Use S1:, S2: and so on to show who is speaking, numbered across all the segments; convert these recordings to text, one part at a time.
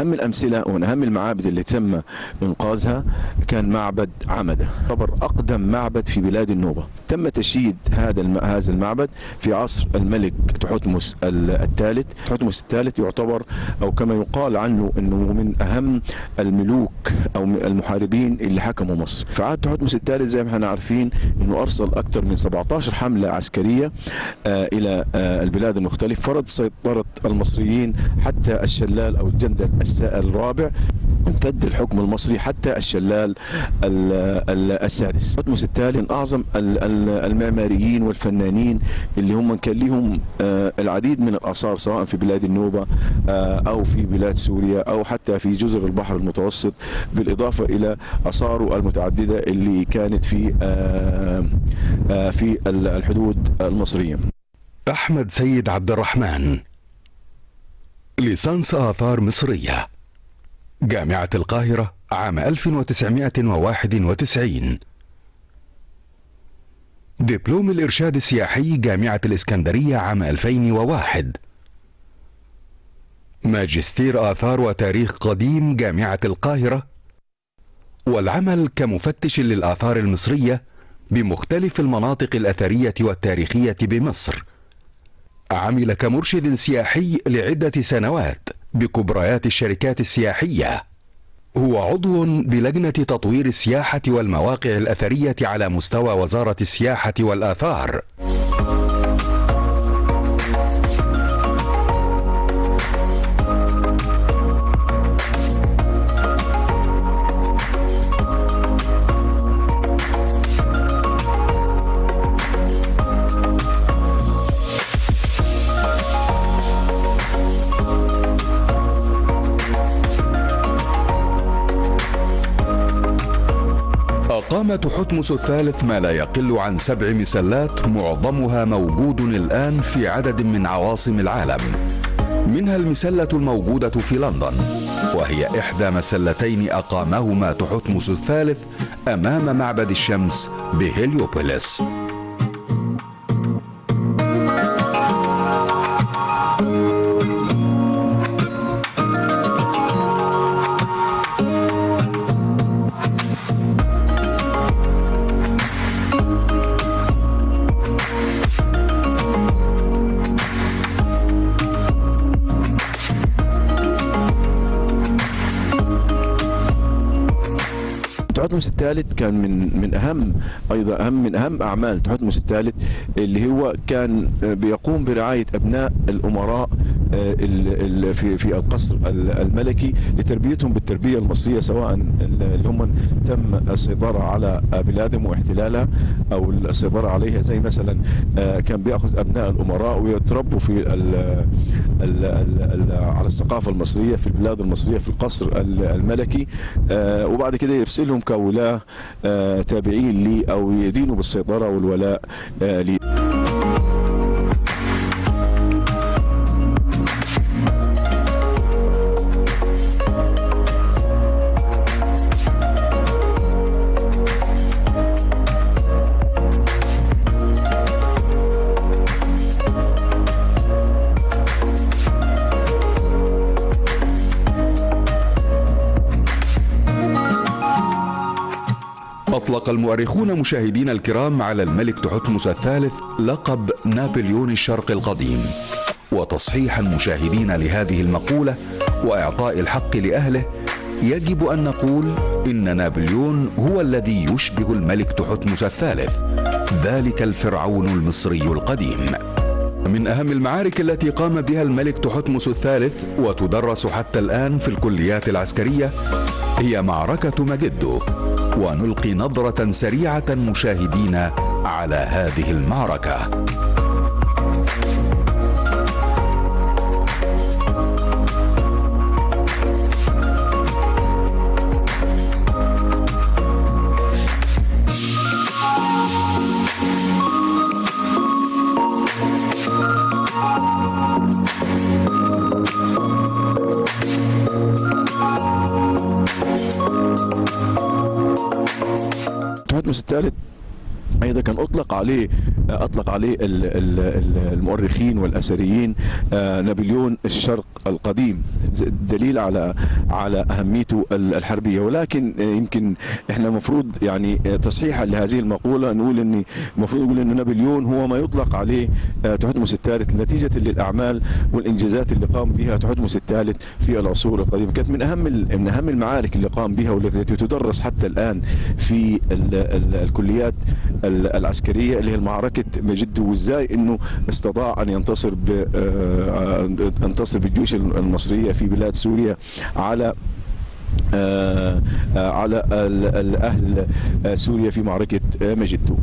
S1: أهم الأمثلة ومن أهم المعابد اللي تم إنقاذها كان معبد عمدة، يعتبر أقدم معبد في بلاد النوبة. تم تشييد هذا المعبد في عصر الملك تحتمس الثالث. تحتمس الثالث يعتبر أو كما يقال عنه أنه من أهم الملوك أو المحاربين اللي حكموا مصر. في عهد تحتمس الثالث زي ما احنا عارفين أنه أرسل أكثر من 17 حملة عسكرية إلى البلاد المختلفة، فرض سيطرة المصريين حتى الشلال أو الجندل الرابع، امتد الحكم المصري حتى الشلال السادس. تحتمس الثالث من أعظم المعماريين والفنانين اللي هم كان لهم العديد من الآثار سواء في بلاد النوبة أو في بلاد سوريا أو حتى في جزر البحر المتوسط، بالإضافة إلى آثاره المتعددة اللي كانت في الحدود المصرية.
S2: أحمد سيد عبد الرحمن، ليسانس آثار مصرية، جامعة القاهرة عام 1991. دبلوم الإرشاد السياحي جامعة الإسكندرية عام 2001. ماجستير آثار وتاريخ قديم جامعة القاهرة، والعمل كمفتش للآثار المصرية بمختلف المناطق الأثرية والتاريخية بمصر. عمل كمرشد سياحي لعدة سنوات بكبريات الشركات السياحية. هو عضو بلجنة تطوير السياحة والمواقع الأثرية على مستوى وزارة السياحة والآثار. أقام تحتمس الثالث ما لا يقل عن 7 مسلات، معظمها موجود الآن في عدد من عواصم العالم، منها المسلة الموجودة في لندن، وهي إحدى مسلتين أقامهما تحتمس الثالث أمام معبد الشمس بهليوبوليس.
S1: تحتمس الثالث كان من اهم اعمال تحتمس الثالث اللي هو كان بيقوم برعايه ابناء الامراء في القصر الملكي لتربيتهم بالتربيه المصريه، سواء اللي هم تم السيطره على بلادهم واحتلالها او السيطره عليها، زي مثلا كان بياخذ ابناء الامراء ويتربوا في على الثقافه المصريه في البلاد المصريه في القصر الملكي، وبعد كده يرسلهم كولاة تابعين لي أو يدينوا بالسيطرة والولاء لي.
S2: أطلق المؤرخون مشاهدينا الكرام على الملك تحتمس الثالث لقب نابليون الشرق القديم. وتصحيحا مشاهدينا لهذه المقولة وإعطاء الحق لأهله، يجب أن نقول إن نابليون هو الذي يشبه الملك تحتمس الثالث، ذلك الفرعون المصري القديم. من أهم المعارك التي قام بها الملك تحتمس الثالث وتدرس حتى الآن في الكليات العسكرية هي معركة مجدو، ونلقي نظرة سريعة مشاهدينا على هذه المعركة.
S1: تحتمس الثالث أيضا كان أطلق عليه أطلق عليه المؤرخين والأثريين نابليون الشرق القديم، دليل على أهميته الحربية. ولكن يمكن احنا المفروض يعني تصحيحا لهذه المقولة نقول ان المفروض نقول ان نابليون هو ما يطلق عليه تحتمس الثالث نتيجة للأعمال والإنجازات اللي قام بها تحتمس الثالث في العصور القديمة. كانت من أهم المعارك اللي قام بها والتي تدرس حتى الآن في الكليات العسكرية، اللي هي معركة مجده، وازاي انه استطاع ان ينتصر بالجيوش المصرية في بلاد سوريا على أهل سوريا في معركة مجده.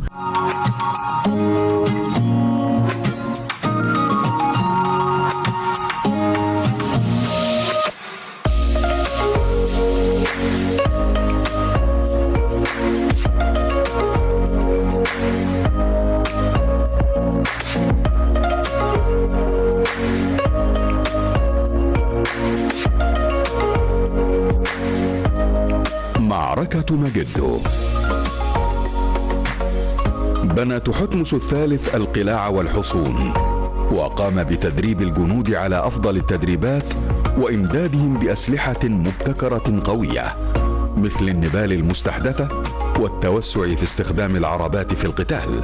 S2: معركة مجده. بنى تحتمس الثالث القلاع والحصون، وقام بتدريب الجنود على أفضل التدريبات وإمدادهم بأسلحة مبتكرة قوية مثل النبال المستحدثة والتوسع في استخدام العربات في القتال.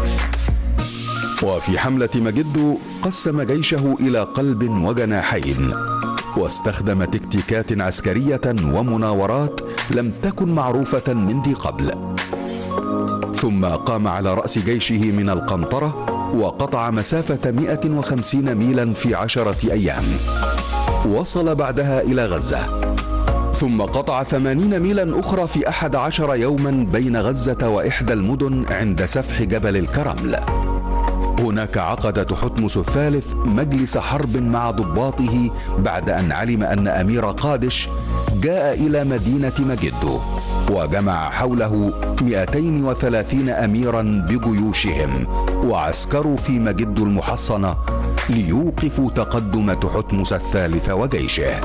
S2: وفي حملة مجده قسم جيشه إلى قلب وجناحين، واستخدم تكتيكات عسكرية ومناورات لم تكن معروفة من ذي قبل. ثم قام على رأس جيشه من القنطرة وقطع مسافة 150 ميلا في 10 أيام. وصل بعدها إلى غزة، ثم قطع 80 ميلا أخرى في 11 يوما بين غزة وإحدى المدن عند سفح جبل الكرمل. هناك عقد تحتمس الثالث مجلس حرب مع ضباطه بعد أن علم أن أمير قادش جاء إلى مدينة مجده، وجمع حوله 230 أميرا بجيوشهم وعسكروا في مجد المحصنة ليوقفوا تقدم تحتمس الثالث وجيشه.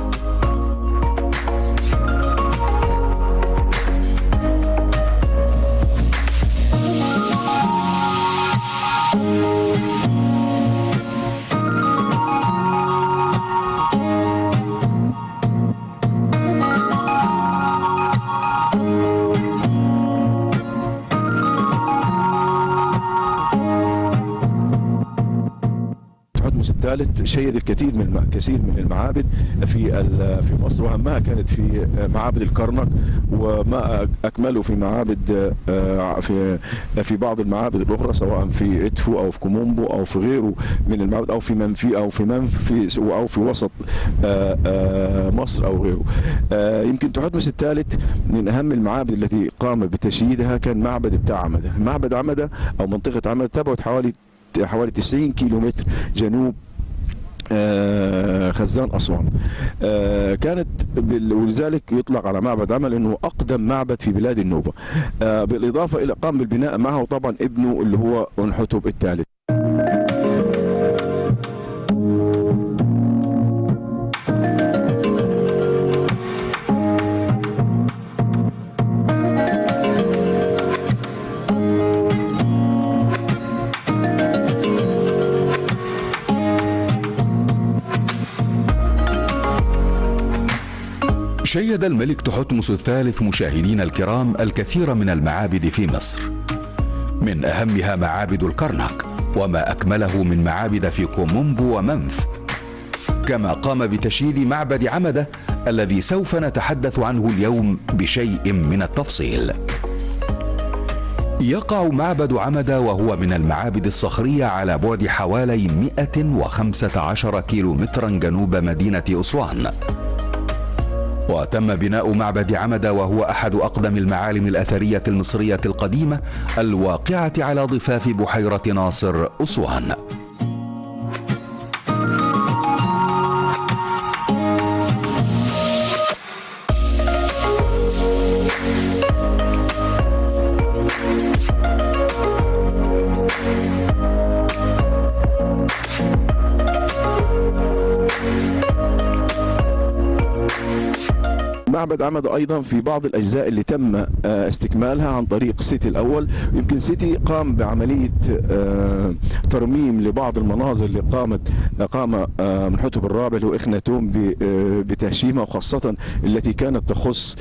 S1: الثالث شيد كثير من المعابد في مصر، واهمها كانت في معابد الكرنك، وما اكمله في معابد في بعض المعابد الاخرى، سواء في ادفو او في كومومبو او في غيره من المعابد، او في منفي او في وسط مصر او غيره. يمكن تحتمس الثالث من اهم المعابد التي قام بتشييدها كان معبد بتاع عمده. معبد عمده او منطقه عمده تبعد حوالي 90 كيلومتر جنوب خزان أسوان. كانت ولذلك يطلق على معبد عمل انه اقدم معبد في بلاد النوبة. بالاضافة الى قام بالبناء معه طبعا ابنه اللي هو أنحتب الثالث.
S2: شيد الملك تحتمس الثالث مشاهدين الكرام الكثير من المعابد في مصر، من أهمها معابد الكرنك وما أكمله من معابد في كومومبو ومنف، كما قام بتشييد معبد عمده الذي سوف نتحدث عنه اليوم بشيء من التفصيل. يقع معبد عمده وهو من المعابد الصخرية على بعد حوالي 115 كيلومترا جنوب مدينة أسوان. وتم بناء معبد عمده وهو أحد أقدم المعالم الأثرية المصرية القديمة الواقعة على ضفاف بحيرة ناصر أسوان.
S1: معبد عمدة أيضا في بعض الأجزاء اللي تم استكمالها عن طريق سيتي الأول. يمكن سيتي قام بعملية ترميم لبعض المناظر اللي قام منحوتب الرابع اللي هو إخناتون بتهشيمها، وخاصة التي كانت تخص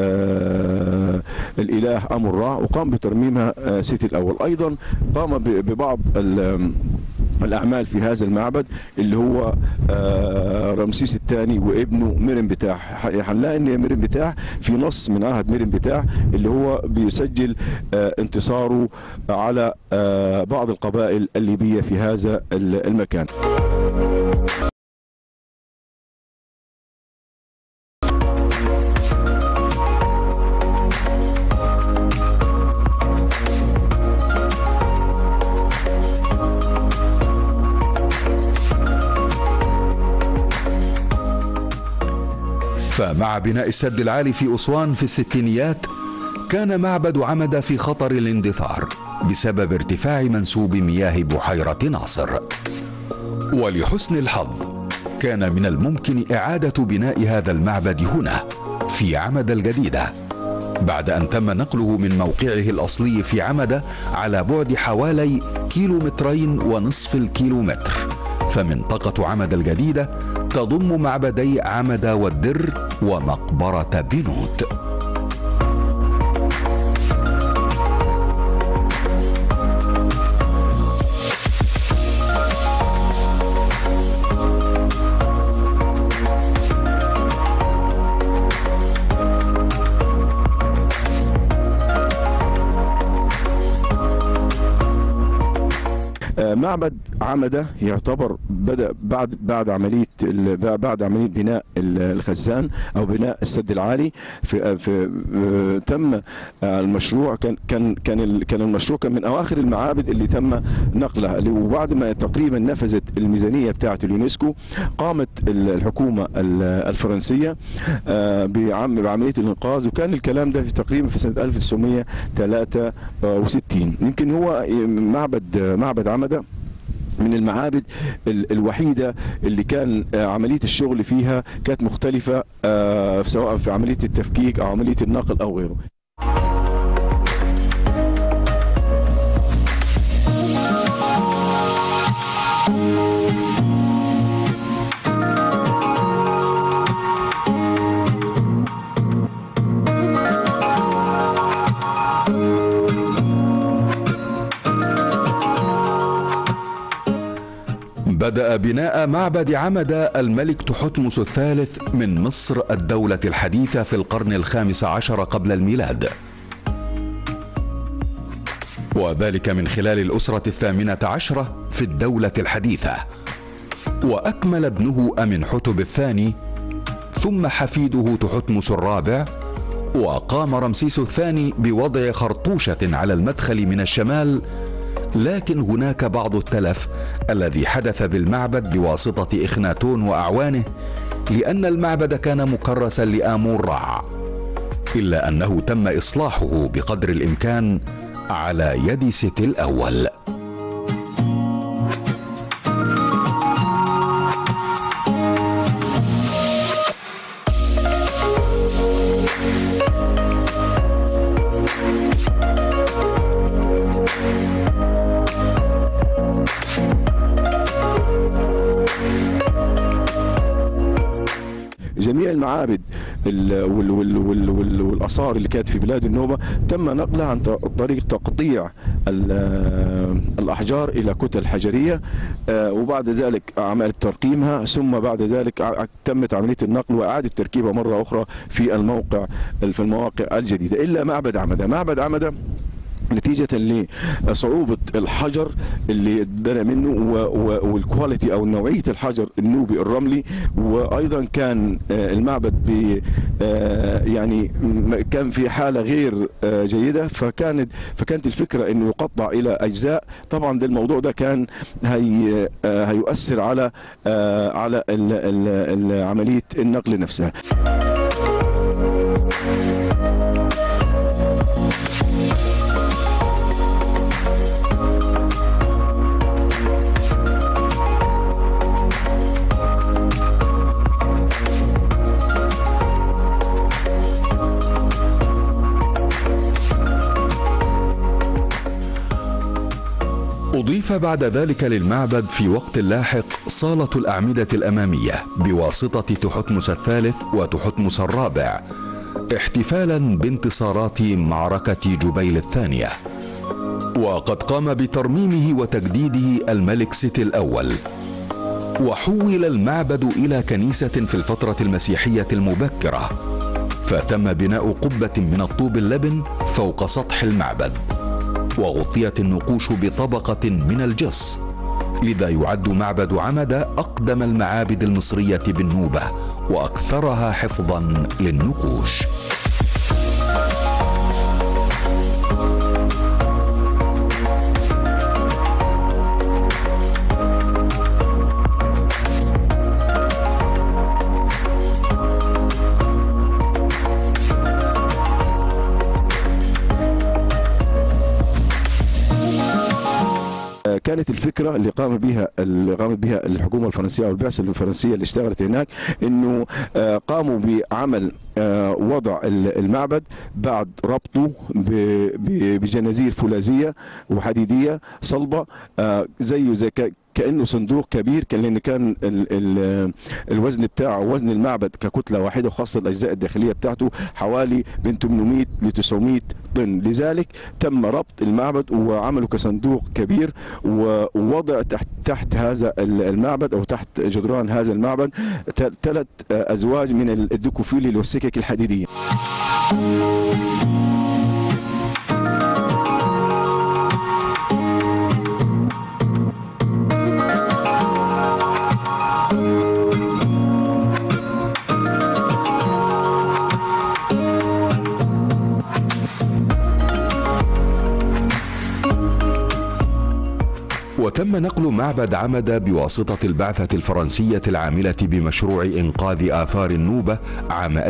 S1: الإله أمون را، وقام بترميمها سيتي الأول. أيضا قام ببعض الأعمال في هذا المعبد اللي هو رمسيس الثاني وابنه ميرنبتاح. هنلاقي ان ميرنبتاح في نص من عهد ميرنبتاح اللي هو بيسجل انتصاره على بعض القبائل الليبية في هذا المكان.
S2: فمع بناء السد العالي في أسوان في الستينيات كان معبد عمدة في خطر الاندثار بسبب ارتفاع منسوب مياه بحيرة ناصر. ولحسن الحظ كان من الممكن إعادة بناء هذا المعبد هنا في عمدة الجديدة بعد أن تم نقله من موقعه الأصلي في عمدة على بعد حوالي 2.5 كيلومتر. فمنطقة عمدة الجديدة تضم معبدي عمدة والدر ومقبرة بنوت.
S1: معبد عمدة يعتبر بدأ بعد عملية بناء الخزان أو بناء السد العالي. تم المشروع كان المشروع كان من أواخر المعابد اللي تم نقلها، وبعد ما تقريبا نفذت الميزانية بتاعة اليونسكو قامت الحكومة الفرنسية بعملية الإنقاذ، وكان الكلام ده تقريبا في سنة 1963. يمكن هو معبد عمدة من المعابد الوحيدة اللي كان عملية الشغل فيها كانت مختلفة، سواء في عملية التفكيك أو عملية النقل أو غيره.
S2: بدأ بناء معبد عمدة الملك تحتمس الثالث من مصر الدولة الحديثة في القرن ال15 قبل الميلاد، وذلك من خلال الأسرة ال18 في الدولة الحديثة. وأكمل ابنه أمنحتب الثاني ثم حفيده تحتمس الرابع، وقام رمسيس الثاني بوضع خرطوشة على المدخل من الشمال. لكن هناك بعض التلف الذي حدث بالمعبد بواسطة إخناتون وأعوانه، لأن المعبد كان مكرسا لآمون را، إلا أنه تم إصلاحه بقدر الإمكان على يد سيتي الأول.
S1: جميع المعابد والآثار اللي كانت في بلاد النوبة تم نقلها عن طريق تقطيع الأحجار إلى كتل حجرية، وبعد ذلك عملية ترقيمها، ثم بعد ذلك تمت عملية النقل وإعادة تركيبها مرة أخرى في المواقع الجديدة. إلا معبد عمدة نتيجة لصعوبة الحجر اللي اتبنى منه والكواليتي أو نوعية الحجر النوبي الرملي، وأيضا كان المعبد يعني كان في حالة غير جيدة، فكانت الفكرة إنه يقطع إلى أجزاء. طبعا ده الموضوع ده كان هيؤثر على عملية النقل نفسها.
S2: أضيف بعد ذلك للمعبد في وقت لاحق صالة الأعمدة الأمامية بواسطة تحتمس الثالث وتحتمس الرابع، احتفالا بانتصارات معركة جبيل الثانية. وقد قام بترميمه وتجديده الملك سيتي الأول. وحول المعبد إلى كنيسة في الفترة المسيحية المبكرة، فتم بناء قبة من الطوب اللبن فوق سطح المعبد، وغطيت النقوش بطبقة من الجص، لذا يعد معبد عمدة أقدم المعابد المصرية بالنوبة وأكثرها حفظا للنقوش.
S1: كانت الفكره اللي قامت بها الحكومه الفرنسيه او البعثه الفرنسيه اللي اشتغلت هناك، انه قاموا بعمل وضع المعبد بعد ربطه بجنازير فولاذيه وحديديه صلبه، زي كأنه صندوق كبير، لأن كان الوزن بتاعه وزن المعبد ككتلة واحدة، وخاصة الأجزاء الداخلية بتاعته حوالي بين 800 ل 900 طن. لذلك تم ربط المعبد وعمله كصندوق كبير، ووضع تحت هذا المعبد أو تحت جدران هذا المعبد 3 أزواج من الدكوفيل والسكك الحديدية.
S2: وتم نقل معبد عمدة بواسطة البعثة الفرنسية العاملة بمشروع إنقاذ آثار النوبة عام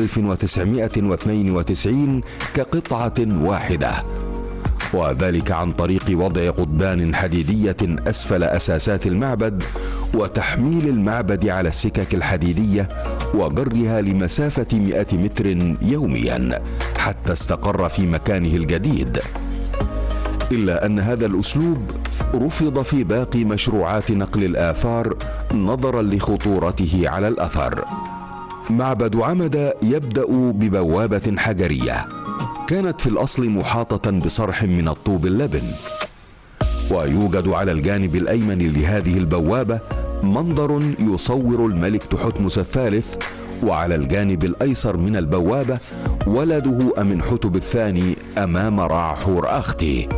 S2: 1992 كقطعة واحدة، وذلك عن طريق وضع قضبان حديدية أسفل أساسات المعبد، وتحميل المعبد على السكك الحديدية وجرها لمسافة 100 متر يوميا حتى استقر في مكانه الجديد. إلا أن هذا الأسلوب رفض في باقي مشروعات نقل الآثار نظرا لخطورته على الأثر. معبد عمدة يبدأ ببوابة حجرية كانت في الأصل محاطة بصرح من الطوب اللبن، ويوجد على الجانب الأيمن لهذه البوابة منظر يصور الملك تحتمس الثالث، وعلى الجانب الأيسر من البوابة ولده أمنحتب الثاني أمام رع حور أختي.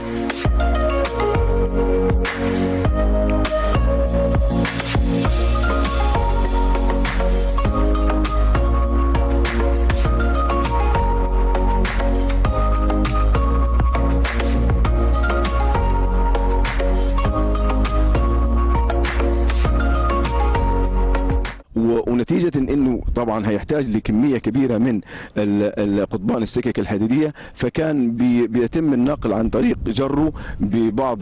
S1: ونتيجة انه طبعا هيحتاج لكمية كبيرة من القضبان السكك الحديدية، فكان بيتم النقل عن طريق جره ببعض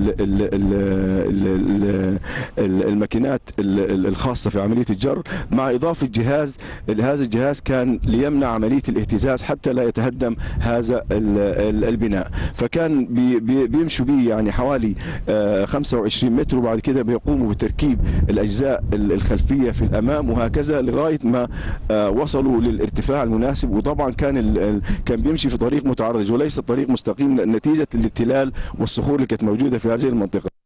S1: الماكينات الخاصة في عملية الجر، مع إضافة جهاز. هذا الجهاز كان ليمنع عملية الاهتزاز حتى لا يتهدم هذا البناء، فكان بيمشوا به يعني حوالي 25 متر، وبعد كده بيقوموا بتركيب الأجزاء الخلفية في الأمام وهكذا لغاية ما وصلوا للارتفاع المناسب. وطبعا كان بيمشي في طريق متعرج وليس طريق مستقيم نتيجة التلال والصخور اللي كانت موجودة في هذه المنطقة.